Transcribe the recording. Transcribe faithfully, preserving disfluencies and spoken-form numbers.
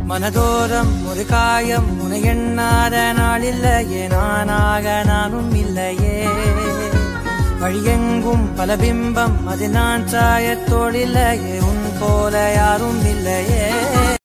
மனதோரம் ஒரு காயம் உனை எண்ணாத நாள் இல்லையே நானாக நானும் இல்லையே வழியெங்கும் பல பிம்பம் அது நான் சாயத்தோடில்லையே உன் போல யாரும் இல்லையே